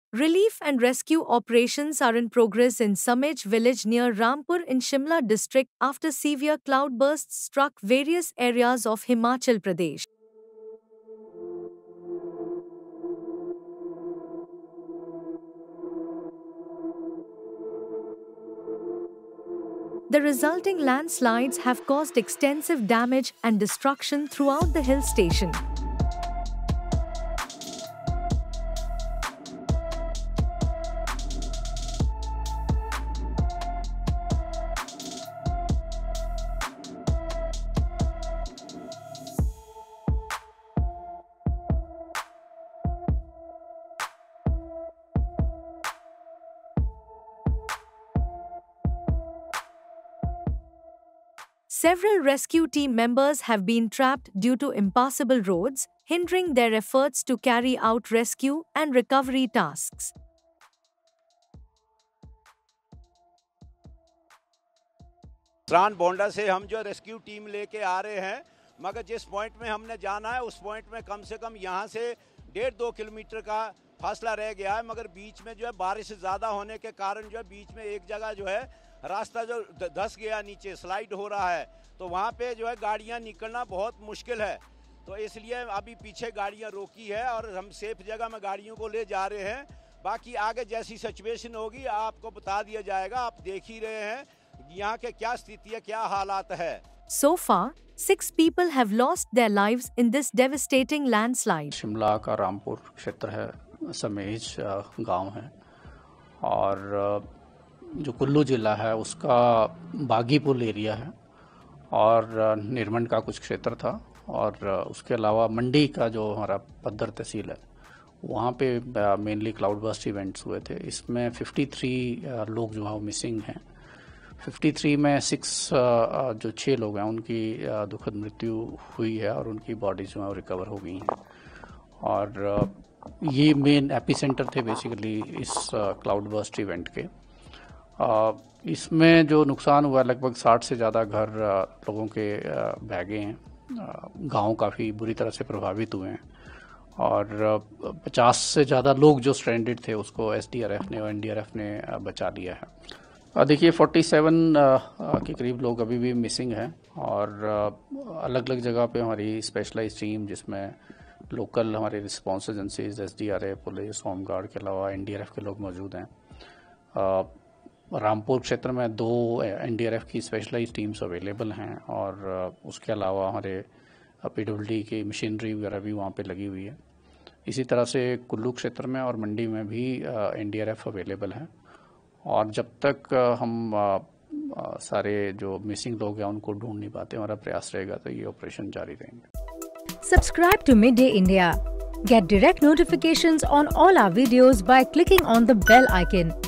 Relief and rescue operations are in progress in Samej village near Rampur in Shimla district after severe cloudbursts struck various areas of Himachal Pradesh. The resulting landslides have caused extensive damage and destruction throughout the hill station. Several rescue team members have been trapped due to impassable roads, hindering their efforts to carry out rescue and recovery tasks. त्रान बोंडा से हम जो rescue team लेके आ रहे हैं, मगर जिस point में हमने जाना है उस पॉइंट में कम से कम यहाँ से 1.5-2 किलोमीटर का फासला रह गया है, मगर बीच में जो है बारिश ज़्यादा होने के कारण जो है बीच में एक जगह जो है रास्ता जो धंस गया, नीचे स्लाइड हो रहा है, तो वहाँ पे जो है गाड़ियाँ निकलना बहुत मुश्किल है। तो इसलिए अभी पीछे गाड़ियाँ रोकी है और हम सेफ जगह में गाड़ियों को ले जा रहे हैं। बाकी आगे जैसी सिचुएशन होगी आपको बता दिया जाएगा। आप देख ही रहे हैं यहाँ के क्या स्थिति है, क्या हालात है। So far, 6 people have lost their lives in this devastating landslide. Shimla का रामपुर क्षेत्र है, समेज गांव है और जो कुल्लू जिला है उसका बागीपुर एरिया है और निर्मंड का कुछ क्षेत्र था और उसके अलावा मंडी का जो हमारा पद्दर तहसील है वहाँ पे मेनली क्लाउड बर्स्ट इवेंट्स हुए थे। इसमें 53 लोग जो है वो मिसिंग हैं। 53 में 6 लोग हैं उनकी दुखद मृत्यु हुई है और उनकी बॉडी जो है वो रिकवर हो गई हैं और ये मेन एपिसेंटर थे बेसिकली इस क्लाउड बर्स्ट इवेंट के। इसमें जो नुकसान हुआ लगभग 60 से ज़्यादा घर लोगों के बह गए हैं। गांव काफ़ी बुरी तरह से प्रभावित हुए हैं और 50 से ज़्यादा लोग जो स्ट्रैंडेड थे उसको एसडीआरएफ ने और एनडीआरएफ ने बचा लिया है। देखिए 47 के करीब लोग अभी भी मिसिंग हैं और अलग अलग जगह पे हमारी स्पेशलाइज्ड टीम जिसमें लोकल हमारे response agencies SDRF, police, home guard के अलावा एनडीआरएफ के लोग मौजूद हैं। रामपुर क्षेत्र में 2 एनडीआरएफ की स्पेशलाइज्ड टीम्स अवेलेबल हैं और उसके अलावा हमारे पीडब्ल्यूडी की मशीनरी वगैरह भी वहाँ पे लगी हुई है। इसी तरह से कुल्लू क्षेत्र में और मंडी में भी एनडीआरएफ अवेलेबल है और जब तक हम सारे जो मिसिंग लोग हैं उनको ढूंढ नहीं पाते हमारा प्रयास रहेगा तो ये ऑपरेशन जारी रहेंगे। Subscribe to Midday India. Get direct notifications on all our videos by clicking on the bell icon.